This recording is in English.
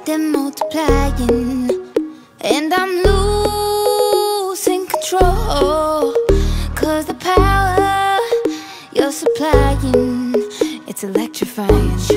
they're multiplying, and I'm losing control, 'cause the power you're supplying, it's electrifying.